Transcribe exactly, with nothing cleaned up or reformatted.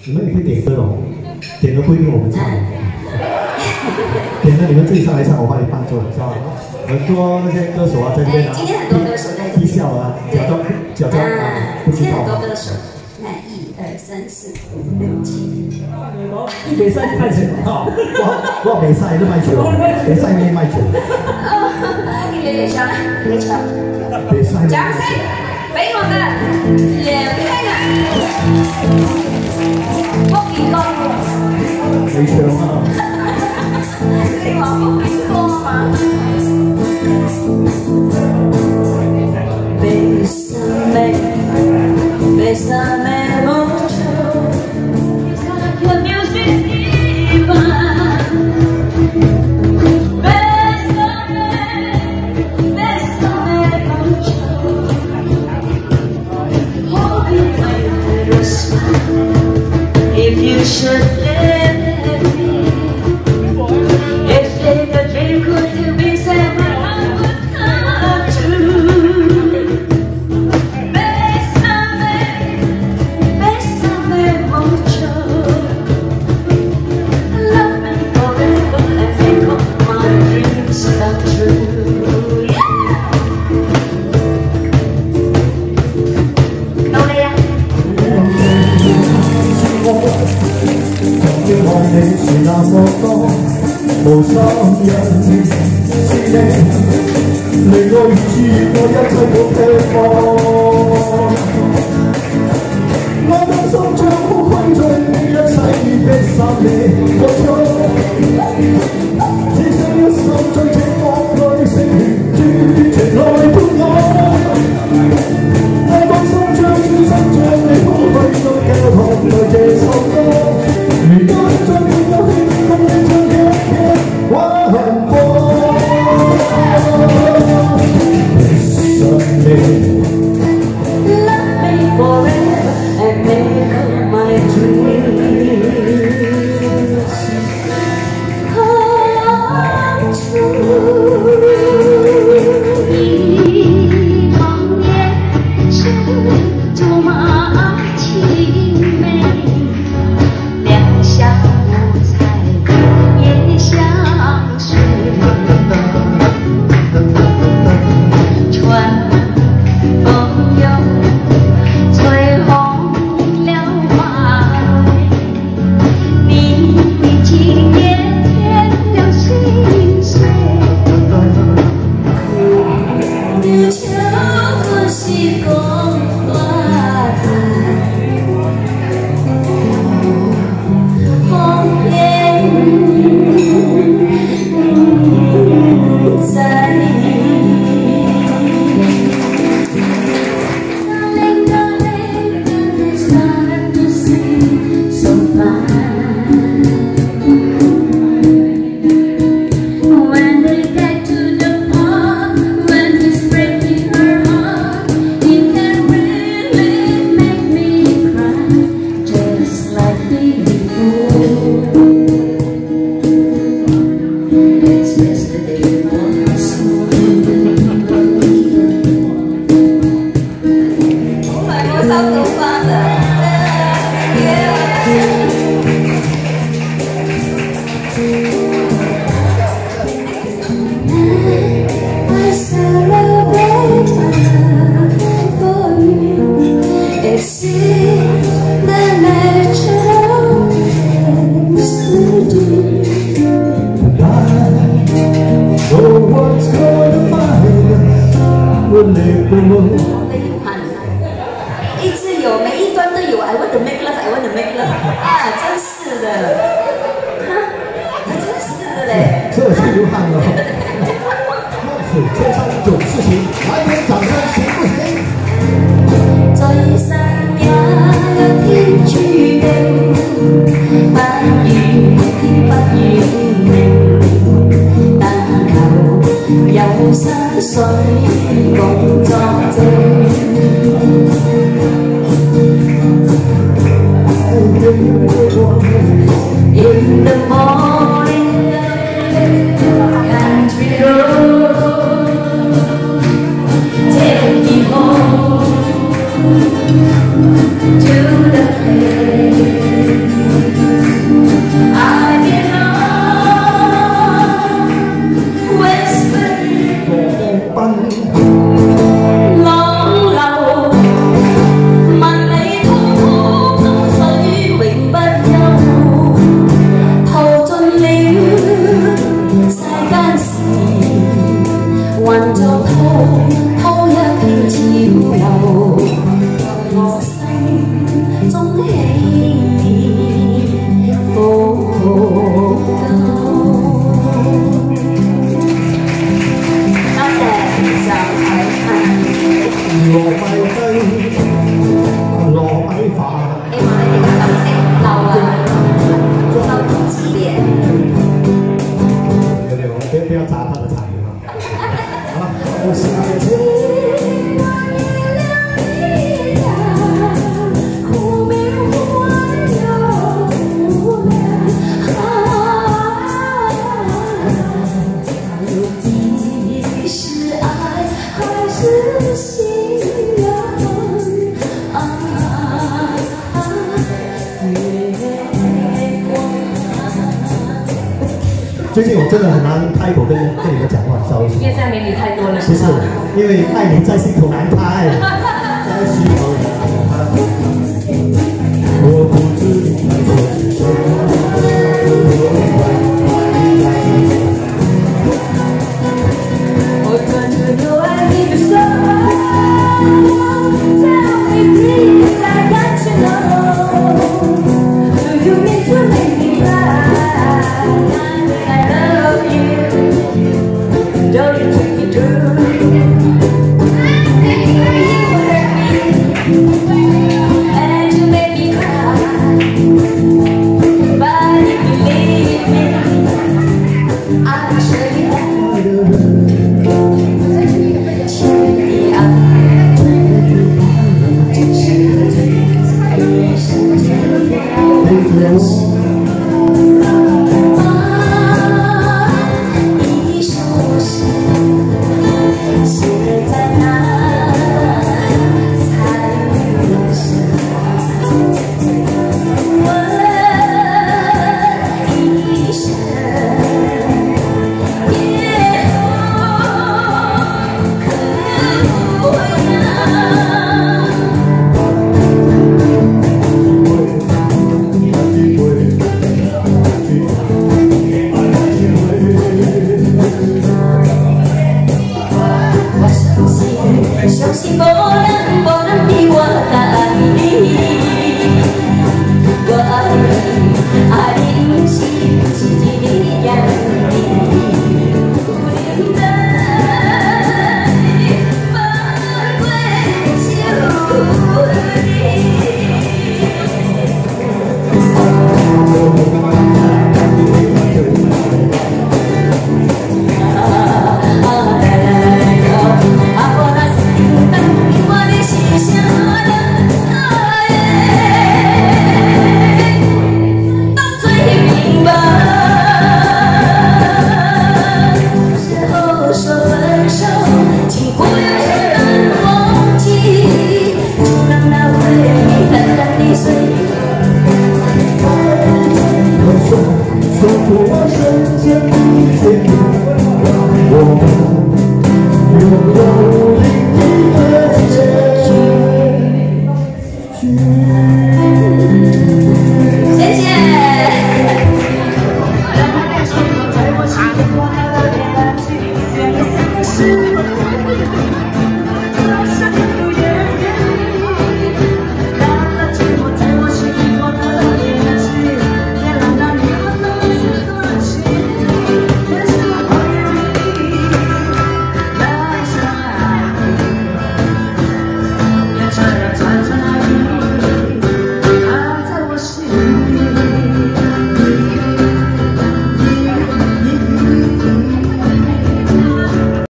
你们也可以点歌哦，点歌不一定我们唱，点歌你们自己上来唱，我帮你伴奏，知道吗？很多那些歌手啊，在这边啊， 今天很多歌手在踢笑啊，假装假装啊，不知今天很道。 多歌手，看一二三四五六七。 你比赛卖钱啊？我我比赛都卖酒，比赛咩卖酒？ 别抢，别抢！ 比赛。 掌声俾我嘅梁聽啊！福建歌。 你唱啊！ 你話福建歌啊嘛？Bésame, bésame mucho, labios de estima. Bésame, bésame mucho. Hold me by your smile. If you should let me, if take a dream could you be sad, I would come true. Bésame, bésame mucho. Love me forever and make all my dreams come true. Yeah. 到你啊！曾經看你是那麼多，無心人是你，令我如此我一切都期望。我的心將好困醉，一切的心你付出，只想一心將這方內成全情來伴我。我當心將專心將你抱去到教堂內這首歌。如今再沒有輕功的唱一遍玩火。Love me forever and make all my dreams come true。一行烟尘，竹马青梅。两小无猜，也相随。春风又吹红了马尾，你今年添了心碎。你就是公花台。红颜在。Darling, darling, darling, started to seem so fine. When they get to the part, when he's breaking her heart, he can really make me cry, just like before. It's yesterday once more. 唔係我收到翻啦。I celebrate for you. It's in the natural things to do. So what's gonna find will live the world？ 我的有汉一直有，每一段都有。I want to make love, I want to make love 啊，真是的，啊，真是的嘞。 这是流汗了，是天上有事情，来点掌声行不行？ 在山也有天注定，不願天不願命，但求有山水共作證。In the morning, country road, take me home to the place 最近我真的很难开口跟跟你们讲话，稍微。 因为现在美女太多了， 不是，因为爱你在心头难开，在心头难开。我不知你爱我是什我专注有爱你的手 ，Tell me please, I got to know, do you mean to make me cry? I love you, don't you treat me true? You hurt me, and you make me cry. But if you leave me, I'll show you that. 相信无人无人比我爱你，我爱你，爱你不是不是一日两日，不能放过手你。谢谢。